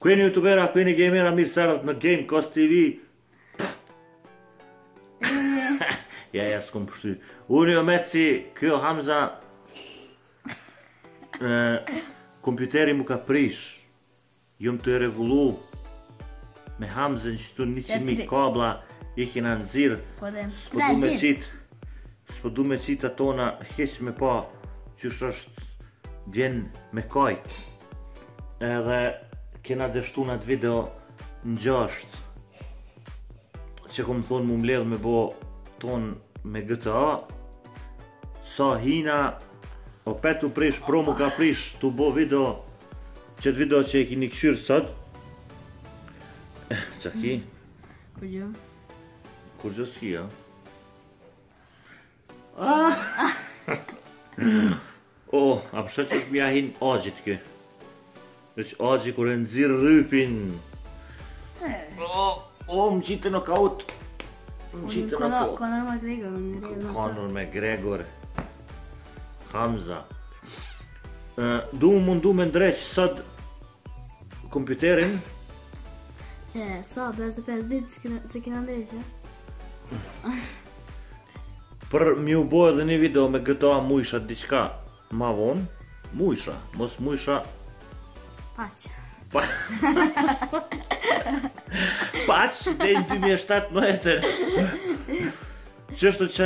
Kujeni youtubera, kujeni gamera, mirë serat në Game Cost TV. Ja, s'kom pështy. Unë jo meci, kjo Hamza, kompjuteri mu ka prish. Jom të regullu me Hamzën që tu 100.000 kabla i kena nëzirë. S'po du me qita tona heq me pa qysh është djen me kajt. Edhe kena dështu në atë video në 6 që kom thonë mu mbledh me bo ton me GTA. Sa hina o petu prish, pro mu ka prish tu bo video. Qëtë video që e kini këshyrë sot. Qa ki? Kur gjë? Kur gjë s'ki, ja? A përshë që është mja hin agjit kë. Veç agji kur e nëzirë rrypin. Më qitë në kaut. Conor McGregor. Conor McGregor. Hamza. Du mundu me ndreq sot kompjuterin. Që, sa, 55 ditë se kena ndreq, ja? Për m'ju bo edhe një video me GTA mujsha diqka ma vonë. Mujsha, mos mujsha. Paq. Paq dhe në 2017. Qështu që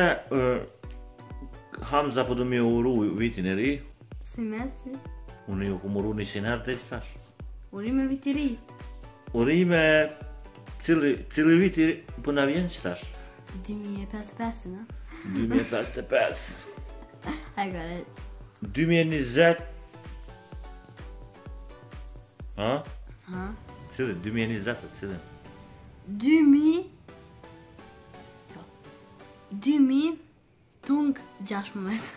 Hamza po du mi uru vitin e ri. Si me, si? Unë ju kumuru 100 herë dhe që tash. Uri me vit i ri. Uri me cili viti po na vjen që tash? 2055, në? 2055. I got it. 2020. Ha? Ha? Cili? 2020, cili? 2000 tung 16.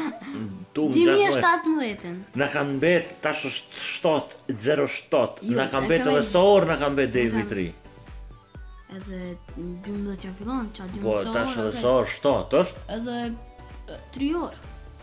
2017. Na kam bet, tash është 7:07. Na kam bet edhe sa orë na kam bet deri vitri. Edhe 12 që fillon, qa 12 po, orë. Po, tash edhe sa orë 7 është? Edhe 3 orë.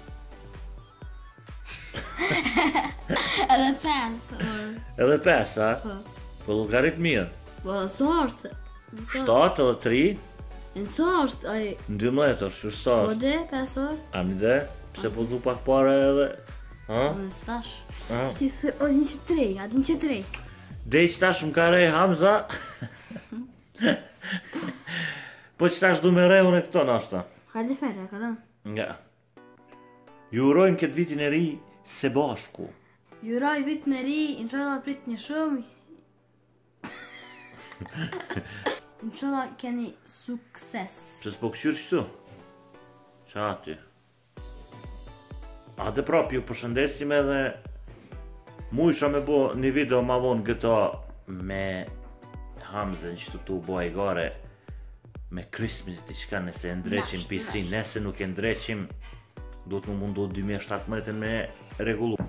Edhe 5 orë. Edhe 5, a? Po. Po llogarit mirë. Po, sa është? 7 edhe 3. Në ca është, ai... Në 12 është, qështë sa është? Po de, 5 orë? A mi dhe? Pse po du pak pare edhe? Në stash. Qithë, o 103, atë 103. Dhe që tash më ka rej Hamza. Po që tash du me rej unë e këto nashta. Hajde ferre, ka dënë? Nga. Ju urojmë këtë vitin e ri se bashku. Ju uroj vitin e ri, inshallah prit një shumë. Inshallah keni sukses. Që s'po këshyrë qëtu? Qa aty? A dhe prap ju përshëndesim edhe mu isha me bo një video ma vonë GTA me Hamzen që tu bo i gare me Christmas diqka nëse e ndreqim PC, nëse nuk e ndreqim do të më mundu 2017 me regullu.